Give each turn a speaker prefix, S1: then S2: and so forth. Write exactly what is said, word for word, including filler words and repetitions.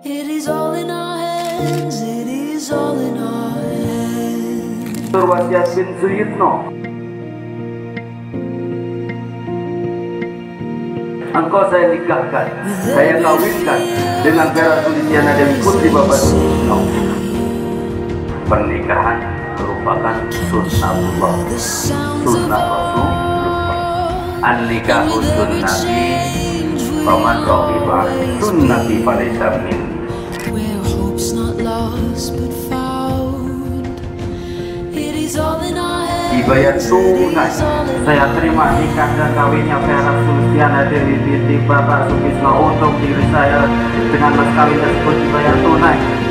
S1: It is all in our hands, it is all in our hands.
S2: Wasiat bin Suyitno, engkau saya nikahkan, saya kawinkan dengan Vera Sulistiana Dewi Putri Bapak Suyitno. Pernikahan merupakan sunnatullah, sunnah Rasul. An-nikahu sunnati, faman raqiba sunnati falaysa minni.
S1: Where hope's not lost but found. It is all in our hands.
S2: Dibayar tunai, saya terima nikah dan kawinnya Vera Sulistiana Dewi binti Bapak Suyitno untuk diri saya dengan mas kawin tersebut dibayar tunai.